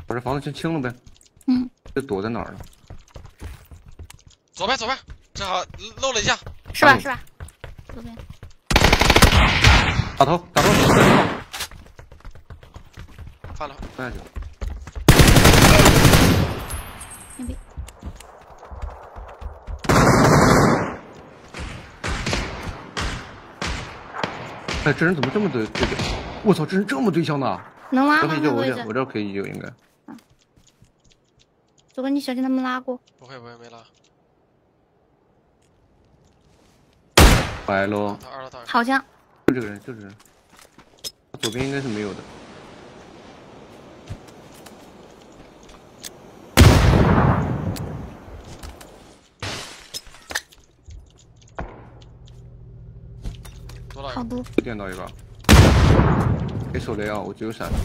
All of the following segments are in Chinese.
把这房子先清了呗。 嗯。 这躲在哪儿了？ 左边，正好漏了一下。 是吧？左边。 打头。 翻了。 翻下去。 牛逼。 哎，这人怎么这么对？我操，这人这么对象呢？ 能拉吗？ 我这可以救，应该。 左哥，你小心他们拉过。 不会，没拉。 白喽。 二楼。 好像。 就这个人。左边应该是没有的。 好多。 电到一个。给手雷啊！我只有闪。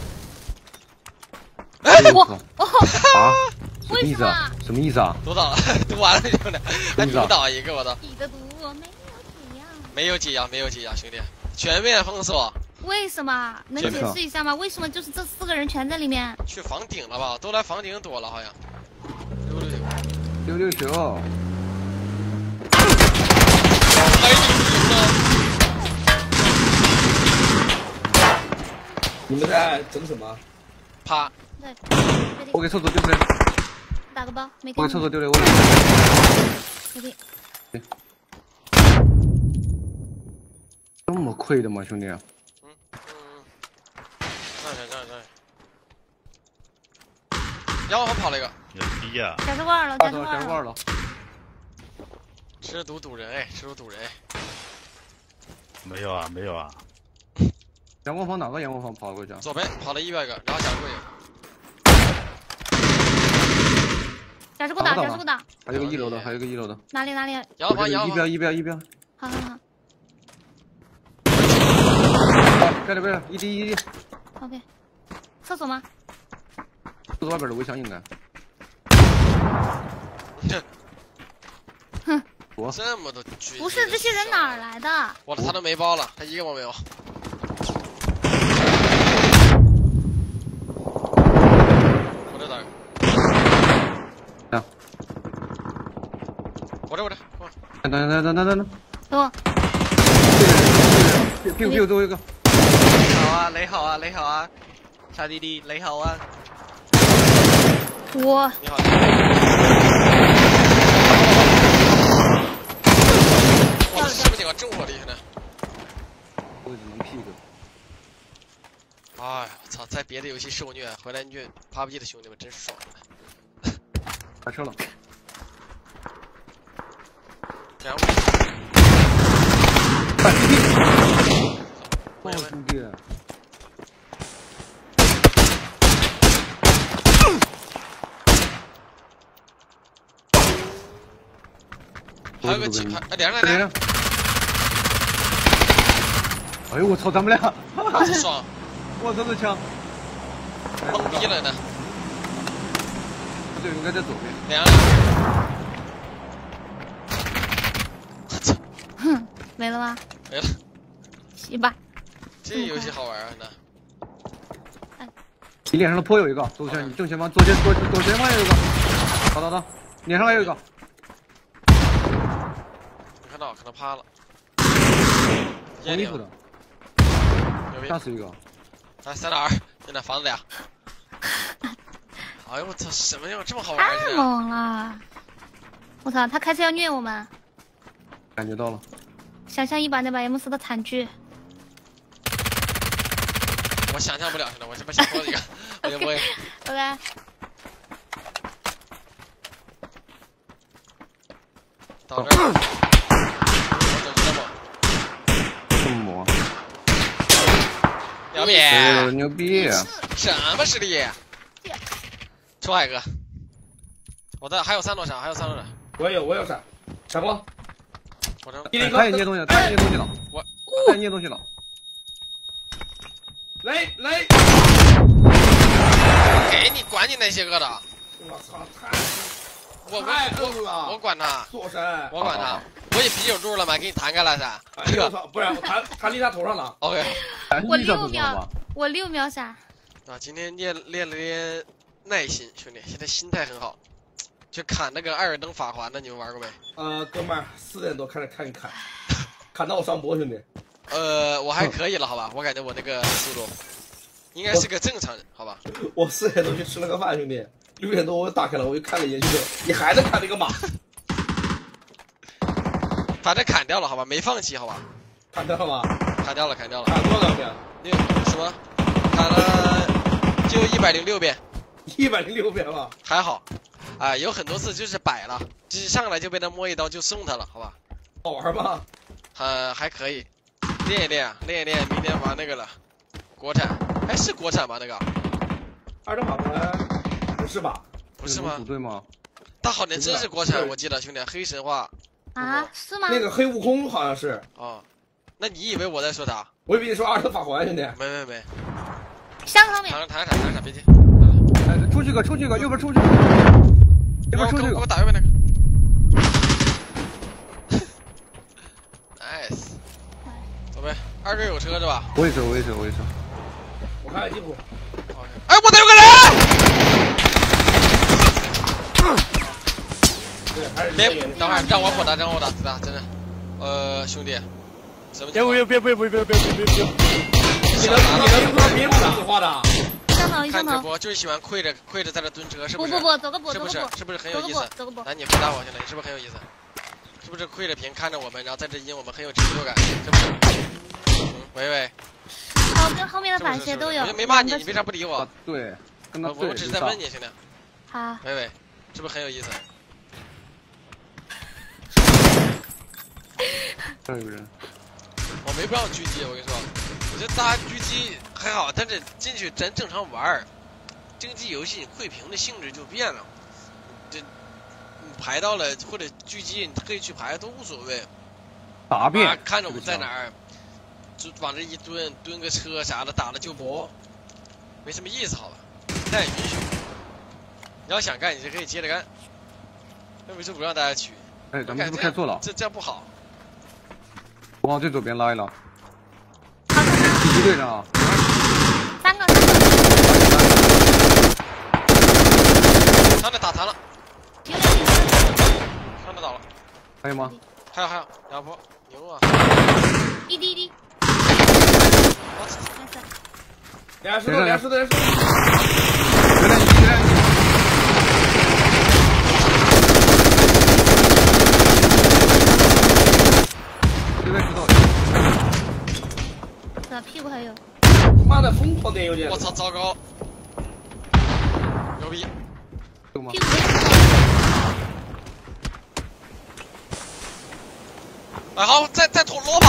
我啊！ 为什么？ 什么意思啊？ 毒倒了，毒完了兄弟，还你倒一个我都。 你的毒没有解药，兄弟，全面封锁。 为什么？能解释一下吗？为什么就是这4个人全在里面？ 去房顶了吧？都来房顶躲了，好像。 669。 还你们在整什么？ 趴。 对。 我给厕所丢雷。 打个包，没。 我给厕所丢雷， 没给。 这么亏的吗，兄弟？ 上。然后跑了一个。 牛逼呀！ 小吃罐了， 小吃罐了。 吃毒堵人。 没有啊。 阳光房哪个阳光房跑过去？ 左边跑了100个，然后小吃柜。 小吃柜打。 还有个1楼的， 哪里？ 阳光房。 一标。 好。 盖里边1D。 OK。厕所吗？ 厕所外边的围墙应该。 哼。 这么多狙。 不是这些人哪儿来的？ 我的他都没包了，他一个包没有。我这打。 啊。 我这。 等。 等我。 屁股最后一个。 雷好啊，小弟弟雷好啊。 我。 你好。哇，是不是个中火力呢？ 我只能屁股。 哎呀，操！在别的游戏受虐，回来虐 PUBG 的兄弟们真爽。 下车了。 然后。 我兄弟。 还有个几排，连上。 哎呦我操，咱们俩。 爽。 我操这枪。 懵逼了呢。 不对，应该在左边。 连。 我操。哼，没了吗？ 没了。 行吧。 这游戏好玩啊！ 你脸上的坡有一个，左前，你正前方，左前方有一个。到，脸上还有一个。 没看到，可能趴了。 红衣服的。吓死一个。 来，在哪儿？在那房子里啊。哎呦我操，什么样这么好玩？ 太猛了！我操，他开车要虐我们。 感觉到了。 想象一把那把 M4的惨剧。 我想象不了，现在我这边想说一个，我就不会。 OK。 到这儿。 这么猛。 牛逼！ 牛逼！ 什么实力？出海哥。我的还有3座闪， 我有闪，闪光。 我这。 他也捏东西了。 我。 他也捏东西了。 雷！ 给你管你那些个的！ 我操， 太硬了！ 我管他， 做神！ 我管他，我也啤酒肚了嘛，给你弹开了噻。 我操，不是我弹离他头上了。 OK。 我6秒闪。 啊，今天练耐心，兄弟，现在心态很好。去砍那个艾尔登法环的，你们玩过没？ 哥们儿，4点多开始看一砍，砍到我上播，兄弟。 我还可以了，好吧？我感觉我那个速度应该是个正常人，好吧？ 我4点多去吃了个饭，兄弟。6点多我又打开了，我又看了一眼，兄弟，你还在砍那个马？ 反正砍掉了，好吧？没放弃，好吧？ 砍掉了吗？ 砍掉了，砍掉了。 砍多少遍什么？砍了就106遍。 106遍吧？ 还好。啊，有很多次就是摆了，就是上来就被他摸一刀就送他了，好吧？ 好玩吗？ 还可以，练一练，练一练，明天玩那个了。国产，哎，是国产吗？那个？ 二等法官不是吧？ 不是吗？ 组队吗？ 大好年真是国产，我记得兄弟，黑神话。 啊，是吗？ 那个黑悟空好像是。 哦，那你以为我在说啥？ 我以为你说二等法环，兄弟。 没。 香上面。 弹闪，别急。 哎，出去个，右边出去。右边出去给我打右边那个。nice。走呗，2队有车是吧？ 我也是。 我看看地图。 哎，我这有个人！ 对，还是别，等会儿让我火打，子弹，真的。兄弟，什么？ 别！ 你能别说别不打话的。 看直播就是喜欢跪着在这蹲车，是不是？ 不，走个步， 是不是很有意思？ 走个步。 来，你回答我，兄弟，是不是很有意思？是不是跪着屏看着我们，然后在这阴我们很有成就感？是不是？喂。 跟后面的反斜都有。 我没骂你，你为啥不理我？ 对，跟他我只是在问你，兄弟。 好。 喂，是不是很有意思？ 这有人。 我没必要狙击，我跟你说，我觉得大家狙击还好，但是进去咱正常玩，竞技游戏跪屏的性质就变了。这你排到了或者狙击，你可以去排都无所谓。 答辩。 看着我们在哪儿，就往这一蹲个车啥的，打了就搏，没什么意思，好吧？但也允许。你要想干，你就可以接着干。那为什么不让大家去？ 哎，咱们是不是开错了？ 这样不好。 我往最左边拉一拉。狙击队长。 3个。 上来打残了。 有点紧张。 上来倒了。 还有吗？ 还有，2波，牛啊！ 一滴。 我操！ 连石头。 这边石头。 屁股还有。 妈的，疯狂点有点。 我操，糟糕！牛逼！ 有吗？ 屁股。 哎，好，再捅萝卜。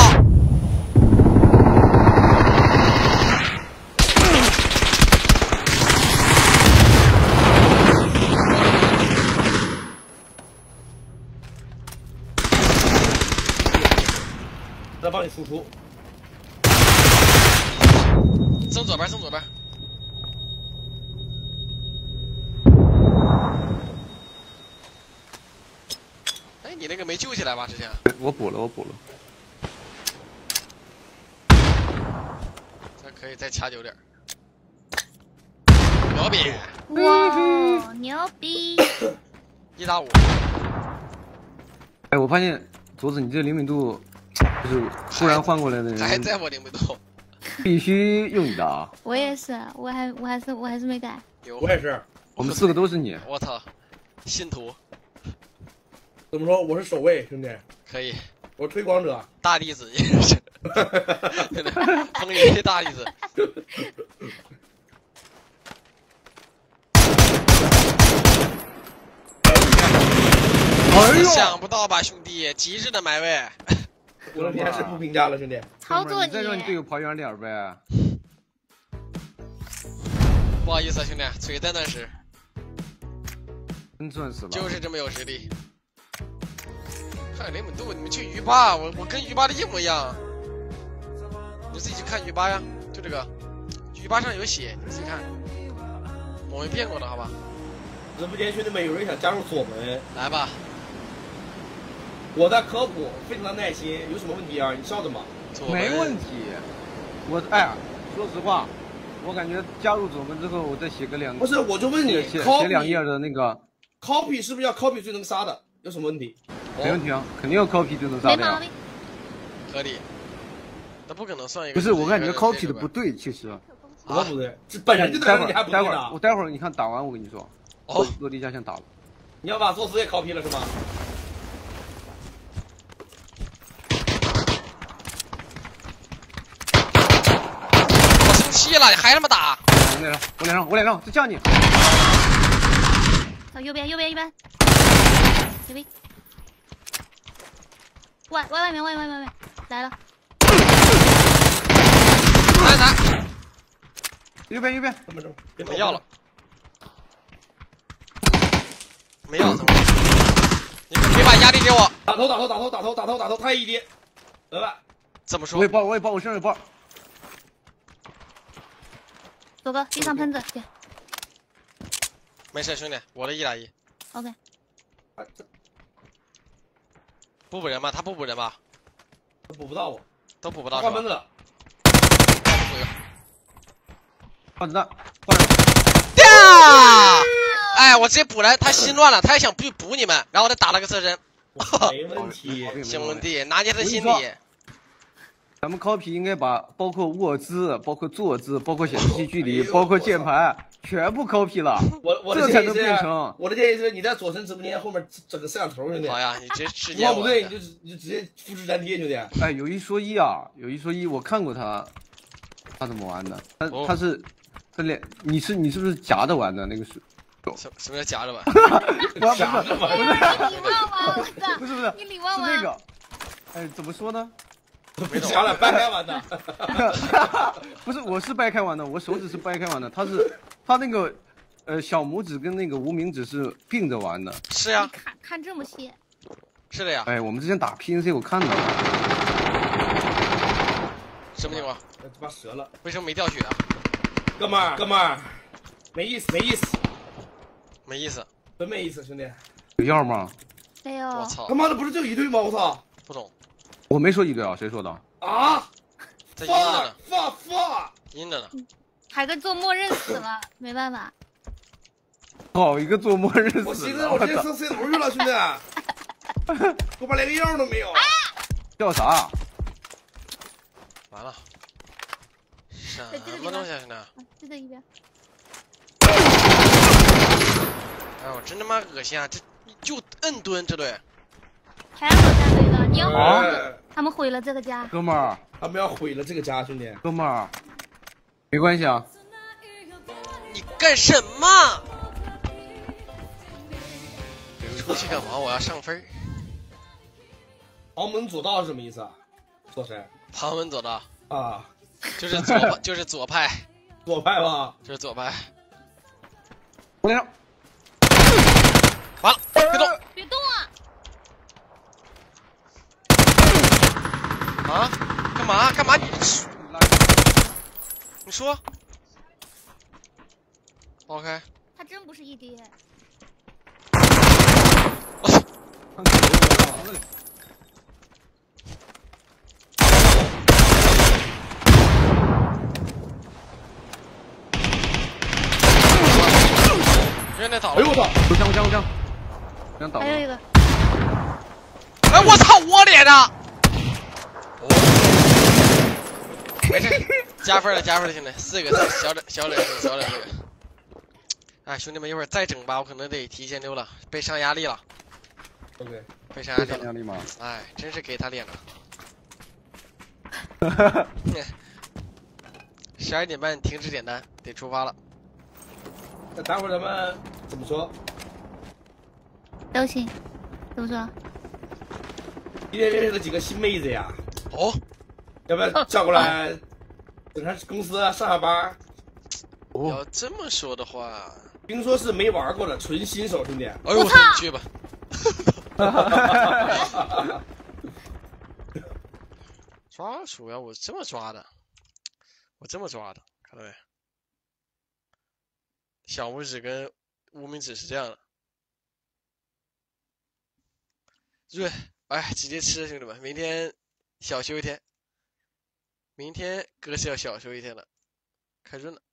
再帮你输出。 正左边。哎，你那个没救起来吧？之前我补了。 这可以再掐久点。牛逼！ 哇，牛逼 ！1打5。 哎，我发现镯子你这灵敏度，就是突然换过来的人， 还在我灵敏度， 必须用你的啊！ 我也是，我还是没改。 我也是。 我们4个都是你。 我操，信徒。 怎么说？我是守卫，兄弟。 可以。 我推广者。 大弟子也是。真的，风云大弟子。 哎呦！ 想不到吧，兄弟，极致的埋位。 我的天，是不评价了，兄弟。 操作你再让你队友跑远点呗。 不好意思啊，兄弟，锤在那时。 真算是吧。 就是这么有实力。还有灵敏度，你们去鱼吧，我跟鱼吧的一模一样。你自己去看鱼吧呀，就这个，鱼吧上有写，你自己看。我没变过的，好吧？ 直播间兄弟们，有人想加入左门， 来吧。 我在科普，非常的耐心，有什么问题啊？你笑着嘛。 没问题。说实话， 我感觉加入左门之后，我再写个两， 不是，我就问你写2页的那个 ，copy 是不是要 copy 最能杀的？有什么问题？ 没问题啊，肯定要 copy 就能杀的呀。 没毛病。 合理。那不可能算一个。 不是，我感觉 copy 的不对，其实。 什么不对？这本人就在那，你还不对呢？ 我待会儿你看打完，我跟你说。 哦。 落地下线打了。 你要把作死也 copy 了是吗？ 我生气了，你还他妈打！ 我脸上，就叫你。 右边，右边。外面来了。 来， 右边， 没要了，没要，怎么？你们别把压力给我。 打头，太一滴，得吧？ 怎么说？ 我也爆，我身上有爆。 左哥，地上喷子，对。 没事，兄弟，我的1打1。 OK。 不补人吧？他不补人吧？ 都补不到我， 都补不到。 换门子了。 换子弹。 哎，我直接补人，他心乱了，他也想补你们，然后他打了个侧身。 没问题， 兄弟，拿捏他心理。 咱们 copy 应该把包括卧姿、包括坐姿、包括显示器距离、包括键盘全部 copy 了。这才能变成。 我的建议是，你在左神直播间后面整个摄像头，兄弟。 好呀，你这世界。 情况不对，你就直接复制粘贴，兄弟。 哎，有一说一啊，我看过他怎么玩的？他是你是不是夹着玩的那个是？ 什么叫夹着玩？ 夹着玩？ 你礼貌吗？我操！ 不是， 你礼貌吗？ 是那个。哎，怎么说呢？ 没夹了，掰开玩的。 不是，我是掰开玩的，我手指是掰开玩的。他那个小拇指跟那个无名指是并着玩的。 是呀。 看这么细。 是的呀。 哎，我们之前打 PNC 我看到了。 什么情况？ 他妈折了。 为什么没掉血啊？ 哥们儿，没意思。 没意思， 真没意思，兄弟。 有药吗？ 没有。 我操！ 他妈的不是就一队吗？我操！ 不懂。 我没说一队啊，谁说的？ 啊！ 在阴着呢。 阴着呢。 海哥做默认死了，没办法。 好一个做默认死了！ 我寻思我直接上 C 楼去了，兄弟。我把连个药都没有。 叫啥？ 完了。什么东西啊，兄弟？ 就在一边。 哎呦，真他妈恶心啊！这就摁蹲这队， 还让我站队的，你要好， 他们毁了这个家。 哥们儿， 他们要毁了这个家，兄弟。 哥们儿，没关系啊。 你干什么？出去干嘛？我要上分。 旁门左道是什么意思啊？左神。 旁门左道啊， 就是左派。 左派吧？ 就是左派。 我脸上。 完了，别动！ 别动啊！ 啊？干嘛？你说 ？OK。 他真不是一滴。 我操！人家倒了。 哎呦我操！ 我枪。 还有一个。 哎我操！我脸上。没事，加分了，兄弟，4个小脸这个。哎，兄弟们，一会儿再整吧，我可能得提前溜了，被上压力了。 OK。 被上压力吗？ 哎，真是给他脸了。12点半停止点单，得出发了。 那待会儿咱们怎么说？ 都行，怎么说？ 今天认识了几个新妹子呀？ 哦， 要不要叫过来？等下公司上下班。 要这么说的话， 听说是没玩过的，纯新手，兄弟。 哎呦我操！你去吧。抓鼠标我这么抓的，看到没？小拇指跟无名指是这样的。对，哎，直接吃，兄弟们，明天小休一天。明天哥是要小休一天的，开润了。